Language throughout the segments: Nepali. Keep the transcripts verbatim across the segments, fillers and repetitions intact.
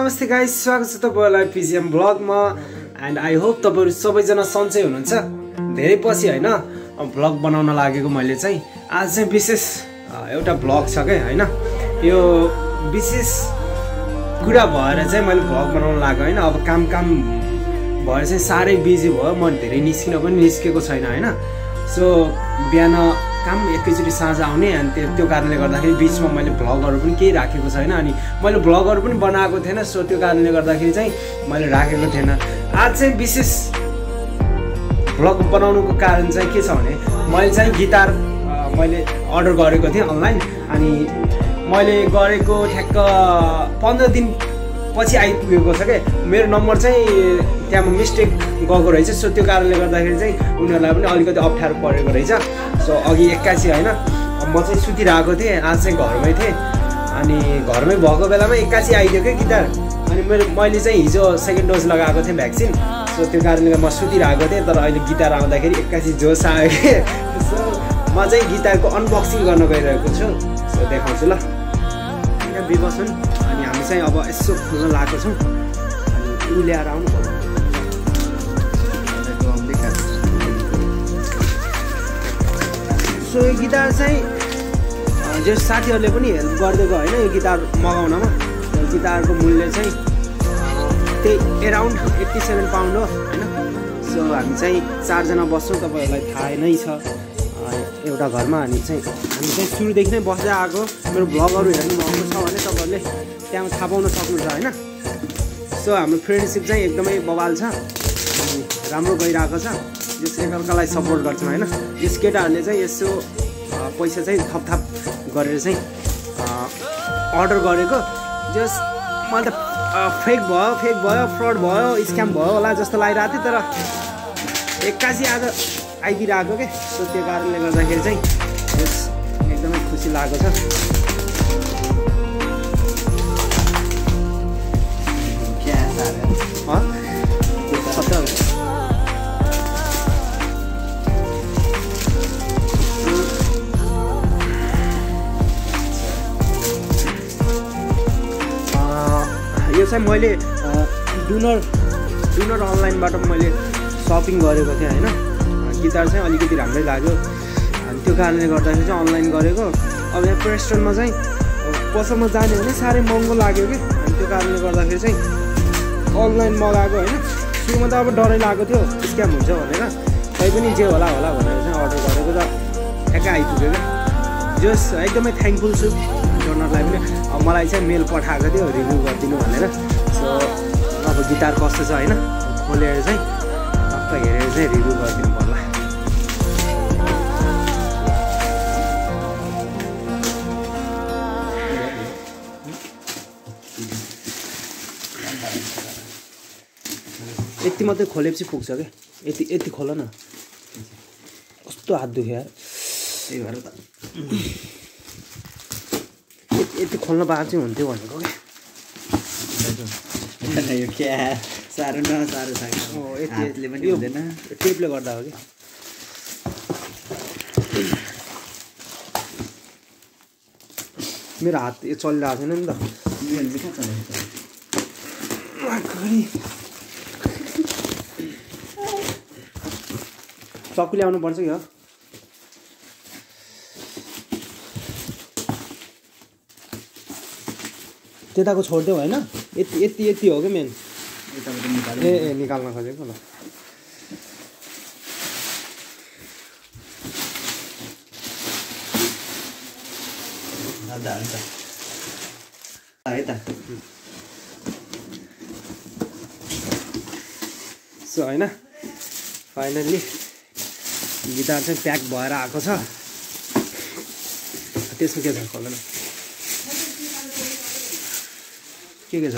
नमस्ते गाइस, स्वागत छ तपाईहरुलाई पीसीएम ब्लगमा एन्ड आई होप तपाईहरु सबैजना सन्चै हुनुहुन्छ। धेरै पछि हैन ब्लग बनाउन लागेको मैले चाहिँ आज चाहिँ विशेष एउटा ब्लग छ के हैन। यो विशेष कुरा भएर चाहिँ मैले ब्लग बनाउन लाग्यो हैन। अब काम काम भएर चाहिँ सारै बिजी भयो, म धेरै निस्किन पनि निस्केको छैन हैन। सो बिहान काम एकैचोटी साँझ आउने अनि त्यो त्यो कारणले गर्दाखेरि बिचमा मैले भ्लगहरु पनि केही राखेको छैन अनि मैले भ्लगहरु पनि बनाएको थिएन। सो त्यो कारणले गर्दाखेरि चाहिँ मैले राखेको थिएन। आज चाहिँ विशेष भ्लग बनाउनुको कारण चाहिँ के छ भने मैले चाहिँ गिटार मैले अर्डर गरेको थिएँ अनलाइन अनि मैले गरेको ठ्याक्क पन्ध्र दिन पछि आइपुगेको छ के। मेरो नम्बर चाहिँ त्यहाँ मिस्टेक गएको रहेछ। सो त्यो कारणले गर्दाखेरि चाहिँ उनीहरूलाई पनि अलिकति अप्ठ्यारो परेको रहेछ। सो अघि एक्कासी होइन म चाहिँ सुतिरहेको थिएँ, आज चाहिँ घरमै थिएँ अनि घरमै भएको बेलामा एक्कासी आइदियो क्या गिटार। अनि मेरो मैले चाहिँ हिजो सेकेन्ड डोज लगाएको थिएँ भ्याक्सिन। सो त्यो कारणले म सुतिरहेको थिएँ, तर अहिले गिटार आउँदाखेरि एक्कासी जोस आयो कि। सो म चाहिँ गिटारको अनबक्सिङ गर्न गइरहेको छु। सो देखाउँछु ल, यहाँ बिबसन अनि हामी चाहिँ अब यसो खोल्न लागेको छौँ अनि उ ल्याएर आउनु पर्यो। सो यो गिटार चाहिँ जो साथीहरूले पनि हेल्प गरिदिएको होइन यो गिटार मगाउनमा। यो गिटारको मूल्य चाहिँ त्यही एराउन्ड एट्टी सेभेन पाउन्ड हो होइन। सो हामी चाहिँ चारजना बस्छौँ, तपाईँहरूलाई थाहै नै छ एउटा घरमा। हामी चाहिँ हामी चाहिँ सुरुदेखि नै बस्दै आएको। मेरो भ्लगहरू हेर्नु भएको छ भने तपाईँहरूले त्यहाँ थाहा पाउन सक्नुहुन्छ होइन। सो हाम्रो फ्रेन्डसिप चाहिँ एकदमै बवाल छ, राम्रो गइरहेको छ। यस एकअर्कालाई सपोर्ट गर्छौँ होइन। यस केटाहरूले चाहिँ यसो पैसा चाहिँ थपथाप गरेर चाहिँ अर्डर गरेको। जस मैले त फेक भयो फेक भयो फ्रड भयो स्क्याम भयो होला जस्तो लागिरहेको थियो, तर एक्कासी आज आइदिइरहेको के। सो त्यो कारणले गर्दाखेरि चाहिँ यस एकदमै खुसी लागेको छ। यो चाहिँ मैले डुनर डुनर अनलाइनबाट मैले सपिङ गरेको थिएँ होइन। गिटार चाहिँ अलिकति राम्रै लाग्यो अनि त्यो कारणले गर्दाखेरि चाहिँ अनलाइन गरेको। अब यहाँ प्रेस्टनमा चाहिँ पसलमा जाने भने साह्रै महँगो लाग्यो कि, अनि त्यो कारणले गर्दाखेरि चाहिँ अनलाइन मगाएको होइन। सुरुमा त अब डरै लागेको थियो स्क्याम हुन्छ भनेर, तैपनि जे होला होला भनेर चाहिँ अर्डर गरेको त ठ्याक्कै आइपुग्यो क्या। जस एकदमै थ्याङ्कफुल छु डोनरलाई पनि। अब मलाई चाहिँ मेल पठाएको थियो रिभ्यू गरिदिनु भनेर। सो अब गिटार कस्तो छ होइन खोलेर चाहिँ टक्क हेरेर चाहिँ रिभ्यू गरिदिनु पर्ला। यति मात्रै खोलेपछि पुग्छ क्या, यति यति खोल न। कस्तो हात दुख्यो यार, त्यही भएर त यति खोल्न पाएको चाहिँ हुन्थ्यो भनेको क्या। यो क्या साह्रो न साह्रो छ हातले पनि हुँदैन, टेपले गर्दा हो कि। मेरो हात यो चलिरहेको छैन नि त। चक्कु ल्याउनु पर्छ कि हो। त्यताको छोडिदेऊ होइन, यति यति यति हो क्या मेन। ए ए निकाल्न खोजेको ल। है त सो होइन फाइनल्ली गिटार चाहिँ प्याक भएर आएको छ। त्यसमा के छ खोल्दैन के के छ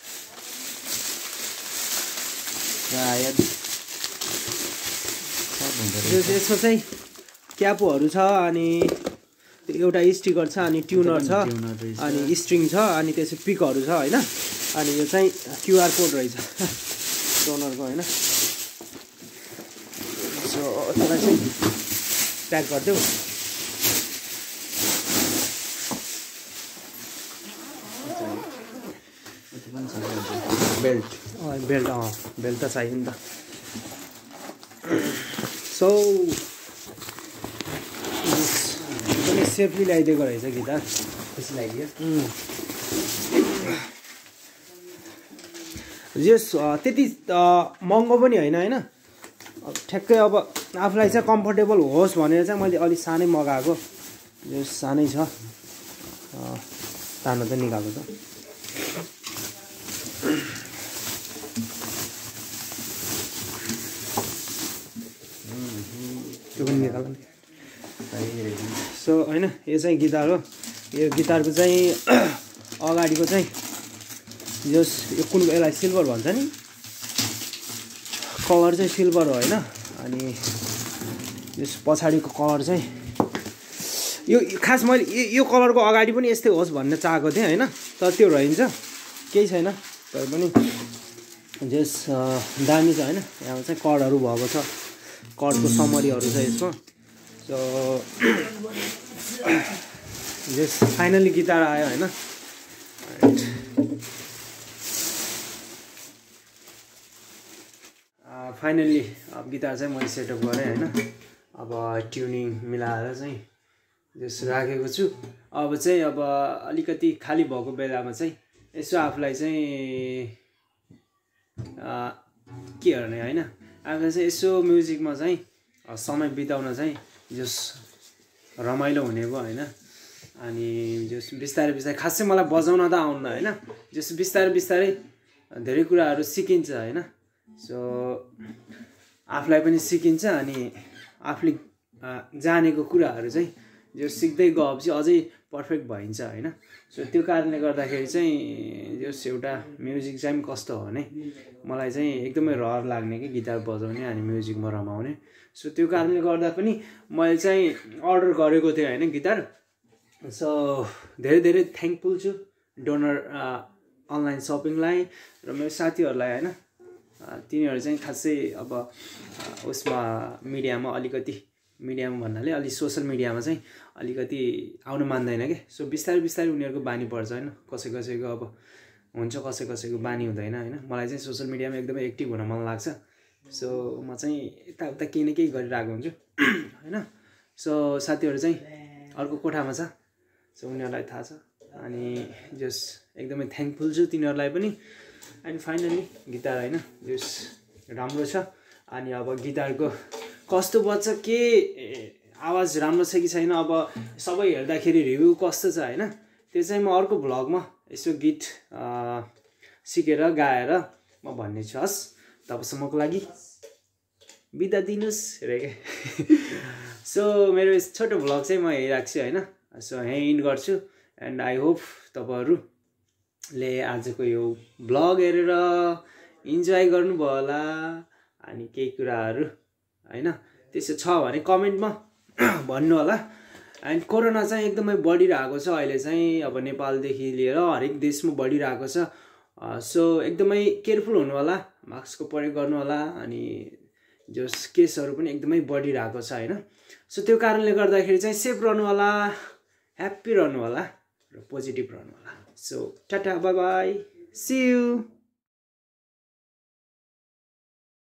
यसमा चाहिँ क्यापोहरू छ अनि एउटा स्टिकर छ अनि ट्युनर छ अनि स्ट्रिङ छ अनि त्यसपछि पिकहरू छ होइन। अनि यो चाहिँ क्युआर कोड रहेछ डोनरको होइन। सो त्यसलाई चाहिँ प्याक गरिदेऊ। बेल्ट बेल्ट अँ बेल्ट त चाहियो नि त सो एकदमै सेफली ल्याइदिएको रहेछ गिटार खुसी लाग्यो यस त्यति महँगो पनि होइन होइन ठ्याक्कै अब आफूलाई चाहिँ कम्फर्टेबल होस् भनेर चाहिँ मैले अलिक सानै मगाएको यो सानै छ तानो त निकाल्नु त त्यो पनि निकाल्नु सो होइन यो चाहिँ गिटार हो यो गिटारको चाहिँ अगाडिको चाहिँ जस यो कुन यसलाई सिल्भर भन्छ नि कलर चाहिँ सिल्भर हो होइन अनि यस पछाडिको कलर चाहिँ यो खास मैले यो कलरको अगाडि पनि यस्तै होस् भन्ने चाहेको थिएँ होइन तर त्यो रहन्छ केही छैन तर पनि जस दामी छ होइन यहाँ चाहिँ कर्डहरू भएको छ कर्डको समरीहरू छ यसमा सो जस फाइनली गिटार आयो होइन फाइनली अब गिटार चाहिँ मैले सेटअप गरेँ होइन अब ट्युनिङ मिलाएर चाहिँ जस राखेको छु अब चाहिँ अब अलिकति खाली भएको बेलामा चाहिँ यसो आफूलाई चाहिँ के गर्ने होइन आफूलाई चाहिँ यसो म्युजिकमा चाहिँ समय बिताउन चाहिँ जस रमाइलो हुने भयो होइन अनि जस बिस्तारै बिस्तारै खास चाहिँ मलाई बजाउन त आउन्न होइन जस बिस्तारै बिस्तारै धेरै कुराहरू सिकिन्छ होइन सो आफूलाई पनि सिकिन्छ अनि आफूले जानेको कुराहरू चाहिँ जो सिक्दै गएपछि अझै पर्फेक्ट भइन्छ होइन सो त्यो कारणले गर्दाखेरि चाहिँ जस एउटा म्युजिक चाहिँ कस्तो हो भने मलाई चाहिँ एकदमै रहर लाग्ने कि गिटार बजाउने अनि म्युजिकमा रमाउने सो त्यो कारणले गर्दा पनि मैले चाहिँ अर्डर गरेको थिएँ होइन गिटार सो धेरै धेरै थ्याङ्कफुल छु डोनर अनलाइन सपिङलाई र मेरो साथीहरूलाई होइन तिनीहरू चाहिँ खासै अब उसमा मिडियामा अलिकति मिडियामा भन्नाले अलि सोसल मिडियामा चाहिँ अलिकति आउनु मान्दैन क्या सो बिस्तारै बिस्तारै उनीहरूको बानी पर्छ होइन कसै कसैको अब हुन्छ कसै कसैको बानी हुँदैन होइन मलाई चाहिँ सोसल मिडियामा एकदमै एक्टिभ हुन मन लाग्छ सो म चाहिँ यताउता केही न केही गरिरहेको हुन्छु होइन सो साथीहरू चाहिँ अर्को कोठामा छ सो उनीहरूलाई थाहा छ अनि जस एकदमै थ्याङ्कफुल छु तिनीहरूलाई पनि एन्ड फाइनली गिटार होइन जस राम्रो छ अनि अब गिटारको कस्तो बज्छ के आवाज राम्रो छ कि छैन अब सबै हेर्दाखेरि रिभ्यू कस्तो छ होइन त्यो चाहिँ म अर्को भ्लगमा यसो गीत सिकेर गाएर म भन्ने छु हस् तबसम्मको लागि बिदा दिनुहोस् रे के सो मेरो यस छोटो भ्लग चाहिँ म यही राख्छु होइन सो यहीँ इन्ड गर्छु एन्ड आई होप तपाईँहरूले आजको यो भ्लग हेरेर इन्जोय गर्नुभयो होला अनि केही कुराहरू होइन त्यसो छ भने कमेन्टमा भन्नु होला एन्ड कोरोना चाहिँ एकदमै बढिरहेको छ अहिले चाहिँ अब नेपालदेखि लिएर हरेक देशमा बढिरहेको छ सो एकदमै केयरफुल हुनु होला मास्कको प्रयोग गर्नु होला अनि जस केसहरू पनि एकदमै बढिरहेको छ होइन सो त्यो कारणले गर्दाखेरि चाहिँ सेफ रहनु होला ह्याप्पी रहनु होला र पोजिटिभ रहनु होला so tata bye bye see you